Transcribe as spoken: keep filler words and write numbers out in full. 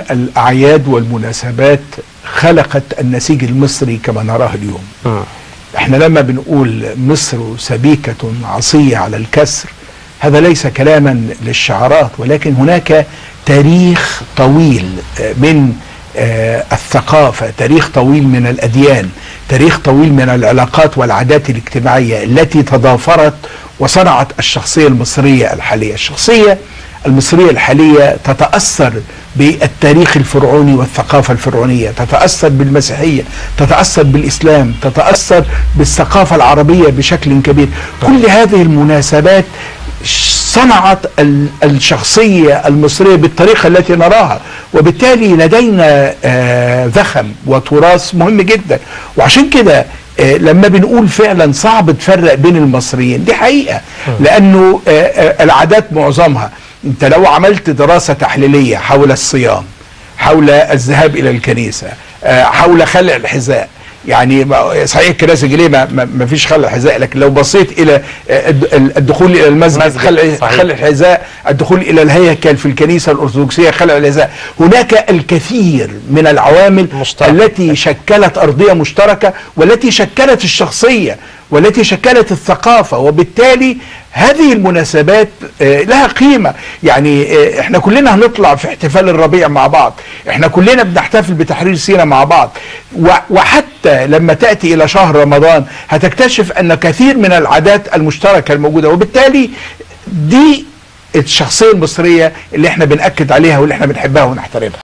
الأعياد والمناسبات خلقت النسيج المصري كما نراه اليوم. م. احنا لما بنقول مصر سبيكة عصية على الكسر، هذا ليس كلاما للشعارات، ولكن هناك تاريخ طويل من الثقافة، تاريخ طويل من الأديان، تاريخ طويل من العلاقات والعادات الاجتماعية التي تضافرت وصنعت الشخصية المصرية الحالية. الشخصية المصرية الحالية تتأثر بالتاريخ الفرعوني والثقافة الفرعونية، تتأثر بالمسيحية، تتأثر بالإسلام، تتأثر بالثقافة العربية بشكل كبير. كل هذه المناسبات صنعت الشخصية المصرية بالطريقة التي نراها، وبالتالي لدينا ذخم وتراث مهم جدا. وعشان كده لما بنقول فعلا صعب تفرق بين المصريين، دي حقيقة، لأنه العادات معظمها، انت لو عملت دراسة تحليلية حول الصيام، حول الذهاب إلى الكنيسة، حول خلع الحذاء، يعني صحيح الكنائس الجلية ما, ما فيش خلع الحذاء، لكن لو بصيت الى الدخول الى المسجد خلع خلع الحذاء، الدخول الى الهيكل في الكنيسة الأرثوذكسية خلع الحذاء، هناك الكثير من العوامل مشترك. التي شكلت أرضية مشتركة، والتي شكلت الشخصية، والتي شكلت الثقافة، وبالتالي هذه المناسبات لها قيمة. يعني احنا كلنا هنطلع في احتفال الربيع مع بعض، احنا كلنا بنحتفل بتحرير سيناء مع بعض، وحتى لما تأتي إلى شهر رمضان هتكتشف أن كثير من العادات المشتركة الموجودة، وبالتالي دي الشخصية المصرية اللي احنا بنأكد عليها واللي احنا بنحبها ونحترمها.